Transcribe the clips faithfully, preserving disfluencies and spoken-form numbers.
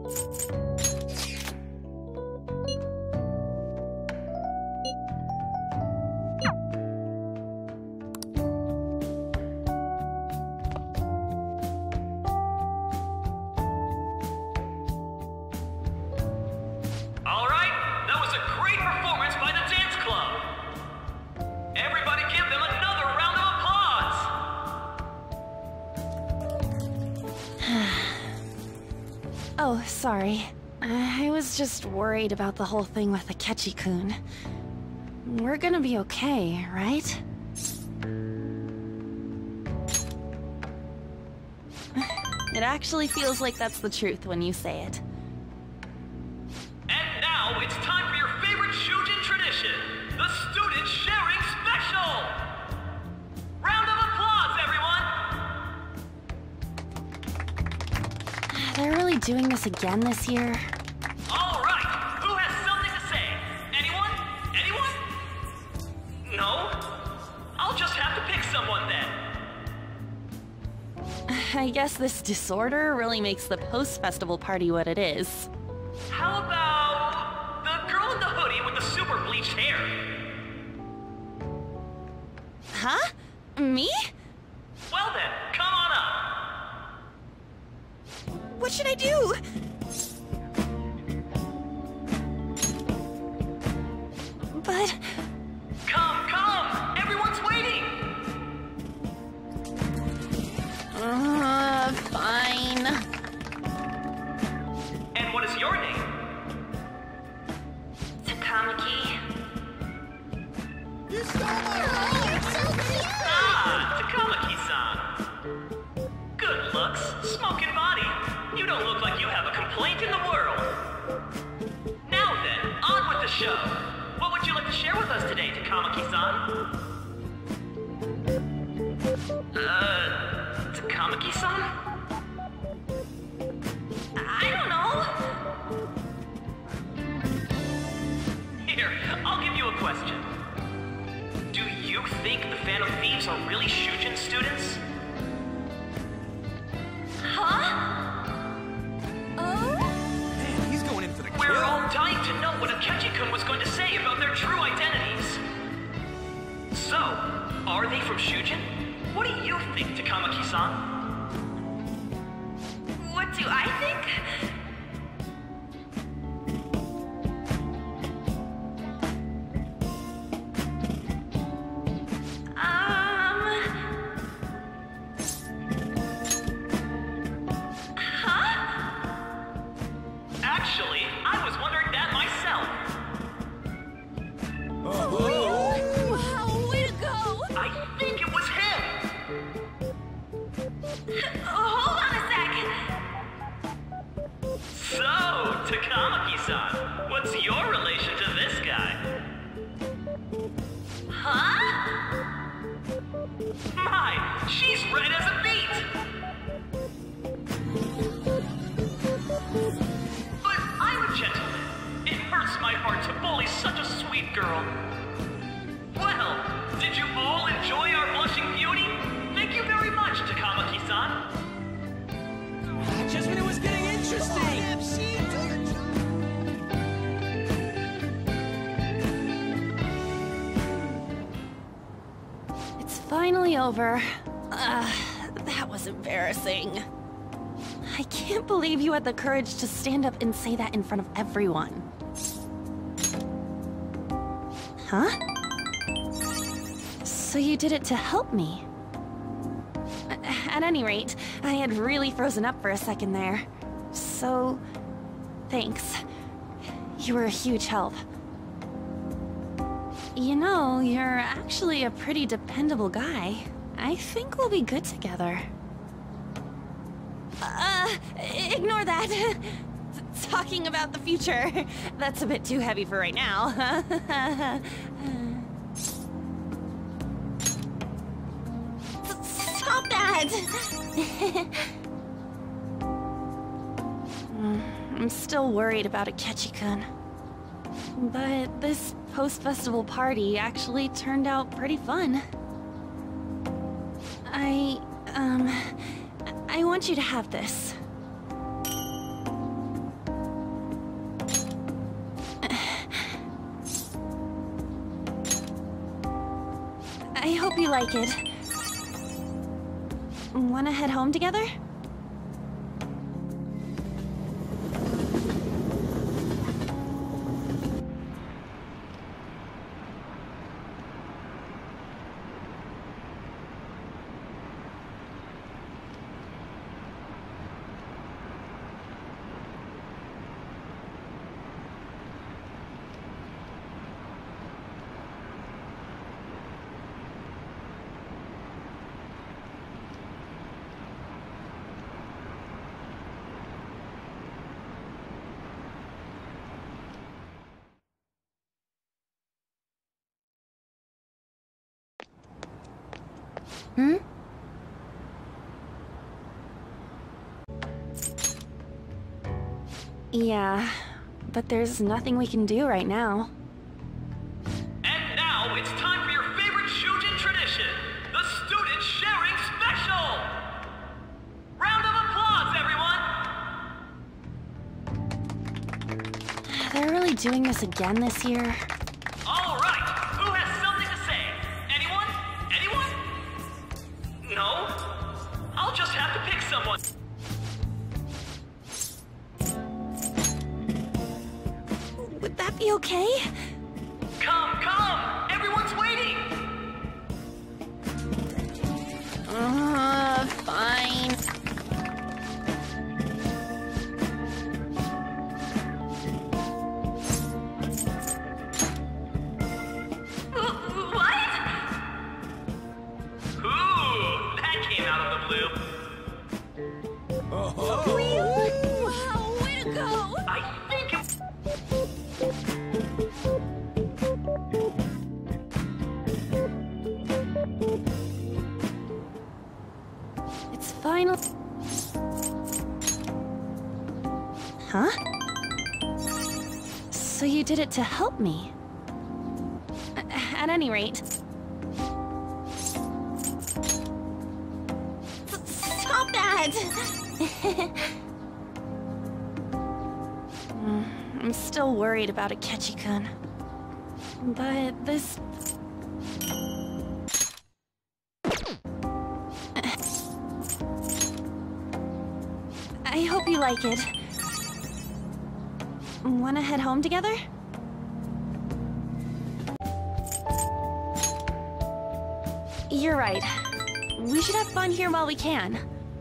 Oh, sorry. I was just worried about the whole thing with Akechi-kun. We're gonna be okay, right? It actually feels like that's the truth when you say it. And now it's time for your favorite Shujin tradition, the Student Sharing Special! Round of applause, everyone! They're really doing this again this year? All right, who has something to say? Anyone? Anyone? No? I'll just have to pick someone then. I guess this disorder really makes the post-festival party what it is. How about the girl in the hoodie with the super bleached hair? Huh? Me? Well then, come on up. What should I do? But... Come, come! Everyone's waiting! Uh, fine. And what is your name? Takamaki. Ah, Takamaki-san. Good looks, smoking body. You don't look like you have a complaint in the world. Now then, on with the show. What would you like to share with us today, Takamaki-san? Uh, Takamaki-san? I don't know. Here, I'll give you a question. Do you think the Phantom Thieves are really Shujin students? Huh? Oh? Man, he's going in for the kill. We're all dying to know what Akechi-kun was going to say about their true identities. So, are they from Shujin? What do you think, Takamaki-san? What do I think? Actually, I was wondering that myself. Oh. Wow, way to go! I think it was him. Hold on a sec! So, Takamaki-san, what's your relation to this guy? Huh? My, she's red as a beet. But I'm a gentleman. It hurts my heart to bully such a sweet girl. Well, did you all enjoy our blushing beauty? Thank you very much, Takamaki-san. Just when it was getting interesting. M C, do your job. It's finally over. Uh, that was embarrassing. I can't believe you had the courage to stand up and say that in front of everyone. Huh? So you did it to help me? At any rate, I had really frozen up for a second there. So, thanks. You were a huge help. You know, you're actually a pretty dependable guy. I think we'll be good together. Uh, ignore that. Talking about the future. That's a bit too heavy for right now. Stop that! I'm still worried about Akechi-kun. But this post-festival party actually turned out pretty fun. I, um... I want you to have this. I hope you like it. Wanna head home together? Hmm? Yeah, but there's nothing we can do right now. And now it's time for your favorite Shujin tradition, the Student Sharing Special! Round of applause, everyone! They're really doing this again this year? All right, who has something to say? Anyone? Anyone? No? I'll just have to pick someone. Would that be okay? Come, come! Everyone's waiting! Uh, fine. What? Ooh, that came out of the blue. Oh, Wow, way to go! I think it... It's final. Huh? So you did it to help me? A- At any rate. S- Stop that! Mm, I'm still worried about Akechi-kun. But this... I hope you like it. Wanna head home together? You're right. We should have fun here while we can.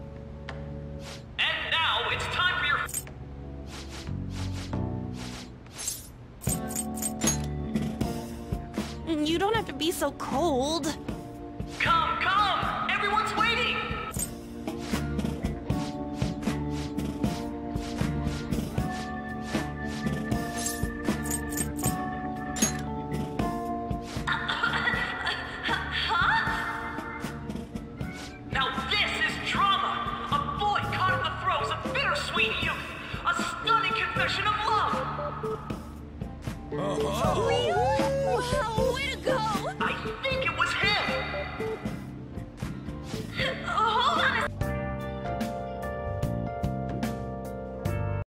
And now it's time for your... You don't have to be so cold. Come, come! Everyone's waiting! Now this is drama! A boy caught in the throes of bittersweet youth! A stunning confession of love! oh,